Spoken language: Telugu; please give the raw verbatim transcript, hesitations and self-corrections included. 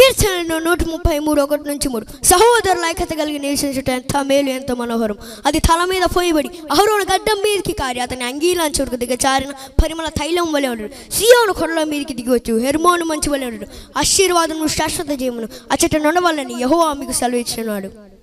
కీర్తనలు నూట ముప్పై మూడు ఒకటి నుంచి మూడు. సహోదరుల ఐక్యత కలిగి నివసించుట ఎంత మేలు, ఎంత మనోహరం. అది తల మీద పోయబడి అహరోను గడ్డం మీదకి కారి అతని అంగీలాంచుకు దిగచారిన పరిమళ తైలం వలె ఉండడు. సియోను కొండల మీదకి దిగవచ్చు, హెర్మోను మంచి వలె ఉండడు. ఆశీర్వాదము శాశ్వత జీవమును అచ్చట నుండవాలని యెహోవా మీకు సెలవిచ్చినాడు.